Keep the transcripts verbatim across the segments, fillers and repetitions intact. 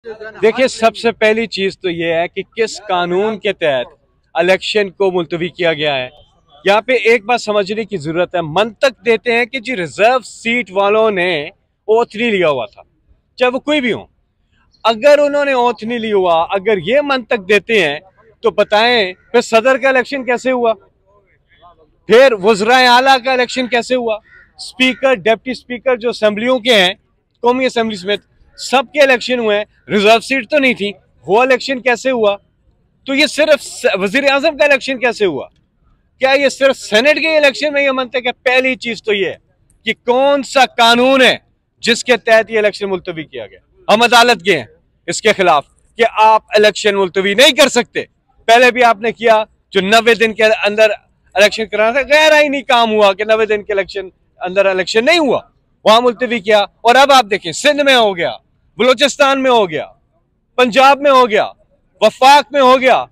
देखिए, सबसे पहली चीज तो ये है कि किस कानून के तहत इलेक्शन को मुलतवी किया गया है। यहाँ पे एक बात समझने की जरूरत है। मंतक देते हैं कि जी रिजर्व सीट वालों ने ओथ नहीं लिया हुआ था, चाहे वो कोई भी हो। अगर उन्होंने ओथ नहीं लिया हुआ, अगर ये मंतक देते हैं तो बताएं फिर सदर का इलेक्शन कैसे हुआ, फिर वज़राए आला का इलेक्शन कैसे हुआ, स्पीकर डिप्टी स्पीकर जो असेंबलियों के हैं, कौमी असेंबली समेत सबके इलेक्शन हुए हैं, रिजर्व सीट तो नहीं थी, वो इलेक्शन कैसे हुआ। तो ये सिर्फ वजीर आजम का इलेक्शन कैसे हुआ? क्या ये सिर्फ सेनेट के इलेक्शन में ये मानते हैं? पहली चीज तो ये कि कौन सा कानून है जिसके तहत ये इलेक्शन मुलतवी किया गया। हम अदालत गए हैं इसके खिलाफ कि आप इलेक्शन मुलतवी नहीं कर सकते। पहले भी आपने किया, जो नब्बे दिन के अंदर इलेक्शन कराना था, गैर आईनी काम हुआ कि नब्बे दिन के इलेक्शन अंदर इलेक्शन नहीं हुआ, वहां मुलतवी किया। और अब आप देखें, सिंध में हो गया, बलूचिस्तान में हो गया, पंजाब में हो गया, वफाक में हो गया।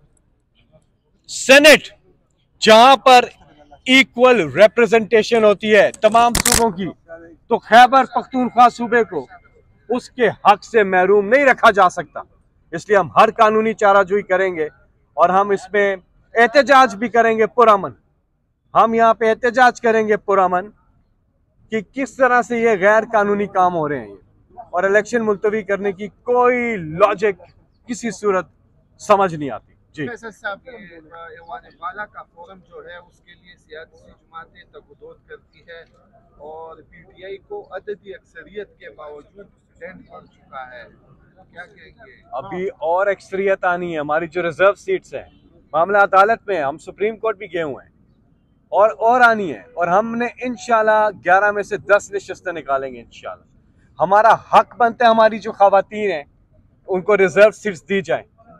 सेनेट जहां पर इक्वल रिप्रेजेंटेशन होती है तमाम सूबों की, तो खैबर पख्तूनख्वा सूबे को उसके हक से महरूम नहीं रखा जा सकता। इसलिए हम हर कानूनी चाराजोई करेंगे और हम इसमें एहतजाज भी करेंगे पुरअमन। हम यहाँ पे एहतजाज करेंगे पुरअमन कि किस तरह से ये गैर कानूनी काम हो रहे हैं ये, और इलेक्शन मुलतवी करने की कोई लॉजिक किसी सूरत समझ नहीं आती। जी साहब, वाला का फोरम जो है उसके लिए सियासी जमातें तगुदोद करती है और पीटीआई को अददी अक्सरियत के बावजूद स्टैंड पड़ चुका है, क्या कहेंगे? अभी और अक्सरियत आनी है। हमारी जो रिजर्व सीट्स हैं, मामला अदालत में, हम सुप्रीम कोर्ट भी गए हुए हैं, और और आनी है। और हमने इंशाल्लाह ग्यारह में से दस नशस्तें निकालेंगे इंशाल्लाह। हमारा हक बनता है हमारी जो खवातीन हैं उनको रिजर्व सीट्स दी जाए,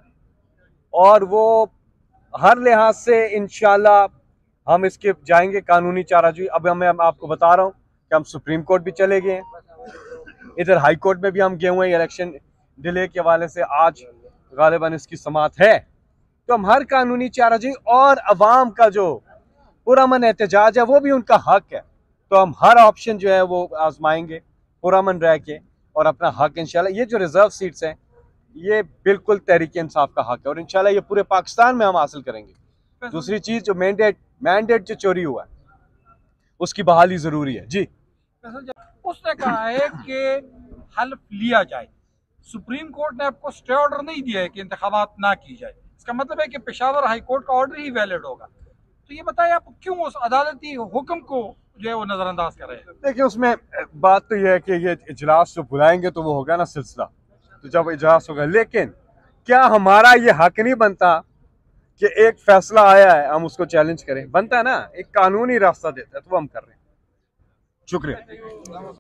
और वो हर लिहाज से इंशाल्लाह हम इसके जाएंगे कानूनी चाराजोई। अब मैं आपको बता रहा हूँ कि हम सुप्रीम कोर्ट भी चले गए हैं, इधर हाई कोर्ट में भी हम गए हुए हैं। इलेक्शन डिले के हवाले से आज गालिबन इसकी समाअत है, तो हम हर कानूनी चाराजोई और अवाम का जो पुरअमन एहतजाज है वो भी उनका हक है, तो हम हर ऑप्शन जो है वो आजमाएंगे पुरअमन रह के और अपना हक इंशाल्लाह। ये जो रिजर्व सीट्स हैं ये बिल्कुल तहरीक इंसाफ का हक है और इंशाल्लाह ये पूरे पाकिस्तान में हम हासिल करेंगे। दूसरी चीज, जो मैंडेट मैंडेट जो चोरी हुआ है उसकी बहाली जरूरी है। जी, उसने कहा है कि हल्फ लिया जाए। सुप्रीम कोर्ट ने आपको स्टे ऑर्डर नहीं दिया है कि इंतखाबात ना की जाए, इसका मतलब है कि पेशावर हाई कोर्ट का ऑर्डर ही वैलिड होगा। तो ये बताइए, आप क्यों उस अदालती हुक्म को जो है वो नजरअंदाज कर रहे हैं? देखिए, उसमें बात तो यह है कि ये इजलास जो बुलाएंगे तो वो होगा ना सिलसिला, तो जब इजलास होगा। लेकिन क्या हमारा ये हक नहीं बनता कि एक फैसला आया है हम उसको चैलेंज करें? बनता है ना, एक कानूनी रास्ता देता है, तो वो हम कर रहे हैं। शुक्रिया।